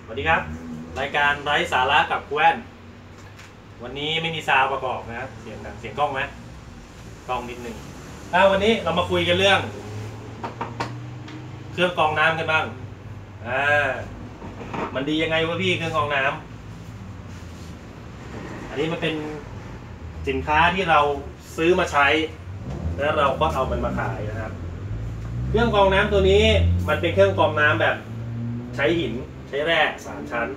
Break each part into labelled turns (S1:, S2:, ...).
S1: สวัสดีครับรายการไร้สาระกับแว่นวันนี้ไม่มีซาวประกอบนะเสียงดังเสียงกล้องไหมกล้องนิดนึงวันนี้เรามาคุยกันเรื่องเครื่องกรองน้ำกันบ้างมันดียังไงวะพี่เครื่องกรองน้ำอันนี้มันเป็นสินค้าที่เราซื้อมาใช้แล้วเราก็เอามันมาขายนะครับเครื่องกรองน้ำตัวนี้มันเป็นเครื่องกรองน้ำแบบใช้หินใช้แร่3 ชั้น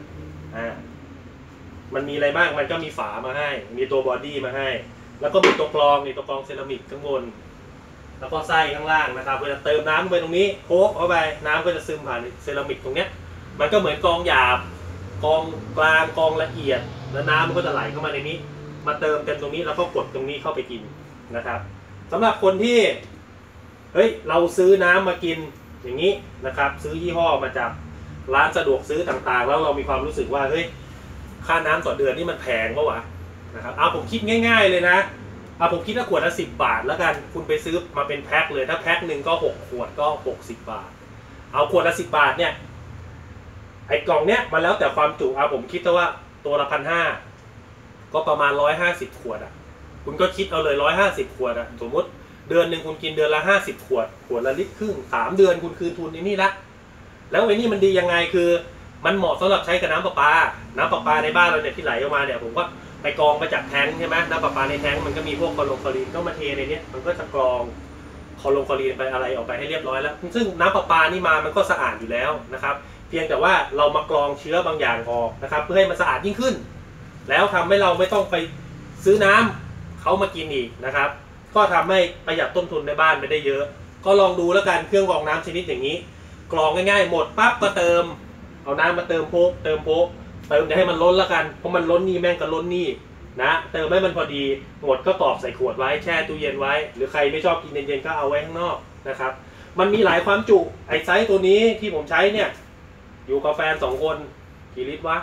S1: มันมีอะไรบ้างมันก็มีฝามาให้มีตัวบอดี้มาให้แล้วก็มีตัวกรองเซรามิกข้างบนแล้วก็ไส้ข้างล่างนะครับเวลาเติมน้ำไปตรงนี้โค้กเข้าไปน้ำก็จะซึมผ่านเซรามิกตรงเนี้ยมันก็เหมือนกรองหยาบกรองกลางกรองละเอียดแล้วน้ำมันก็จะไหลเข้ามาในนี้มาเติมเต็มตรงนี้แล้วก็กดตรงนี้เข้าไปกินนะครับสำหรับคนที่เราซื้อน้ำมากินอย่างนี้นะครับซื้อยี่ห้อมาจากร้านสะดวกซื้อต่างๆแล้วเรามีความรู้สึกว่าค่าน้ำต่อเดือนนี่มันแพงปะวะนะครับผมคิดง่ายๆเลยนะผมคิดว่าขวดละ10 บาทแล้วกันคุณไปซื้อมาเป็นแพ็คเลยถ้าแพ็คหนึ่งก็6 ขวดก็60 บาทเอาขวดละ10 บาทเนี่ยไอ้กล่องเนี้ยมันแล้วแต่ความจุผมคิดว่าตัวละ1,500ก็ประมาณ150 ขวดคุณก็คิดเอาเลย150 ขวดสมมติเดือนหนึ่งคุณกินเดือนละ50 ขวดขวดละ1.5 ลิตร3 เดือนคุณคืนทุนนี่ละแล้วไอ้นี่มันดียังไงคือมันเหมาะสำหรับใช้กับน้ำประปาในบ้านเราเนี่ยที่ไหลออกมาเนี่ยผมก็ไปกรองมาจากแท้งใช่ไหมน้ำประปาในแท้งมันก็มีพวกคลอรีนก็มาเทในนี้มันก็จะกรองคลอรีนไปอะไรออกไปให้เรียบร้อยแล้วซึ่งน้ำประปานี่มันก็สะอาดอยู่แล้วนะครับเพียงแต่ว่าเรามากรองเชื้อบางอย่างออกนะครับเพื่อให้มันสะอาดยิ่งขึ้นแล้วทำให้เราไม่ต้องไปซื้อน้ำเขามากินอีกนะครับก็ทำให้ประหยัดต้นทุนในบ้านไปได้เยอะก็ลองดูแล้วกันเครื่องกรองน้ำชนิดอย่างนี้กรองง่ายๆหมดปั๊บก็เติมเอาน้ำมาเติมโป๊ะเติมอย่าให้มันล้นแล้วกันเพราะมันล้นนี่แม่งก็ล้นนี่นะเติมให้มันพอดีหมดก็กรอกใส่ขวดไว้แช่ตู้เย็นไว้หรือใครไม่ชอบกินเย็นๆก็เอาไว้ข้างนอกนะครับมันมีหลายความจุไอ้ไซส์ตัวนี้ที่ผมใช้เนี่ยอยู่กับแฟน2 คนกี่ลิตรวะ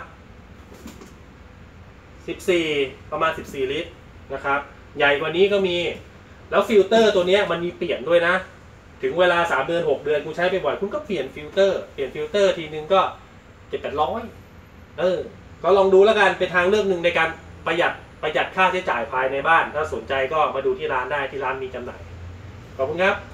S1: 14ประมาณ14 ลิตรนะครับใหญ่กว่านี้ก็มีแล้วฟิลเตอร์ตัวนี้มันมีเปลี่ยนด้วยนะถึงเวลา3 เดือน 6 เดือนคุณใช้ไปบ่อยคุณก็เปลี่ยนฟิลเตอร์ทีนึงก็700-800ก็ลองดูแล้วกันเป็นทางเลือกหนึ่งในการประหยัดค่าใช้จ่ายภายในบ้านถ้าสนใจก็มาดูที่ร้านได้ที่ร้านมีจำหน่ายขอบคุณครับ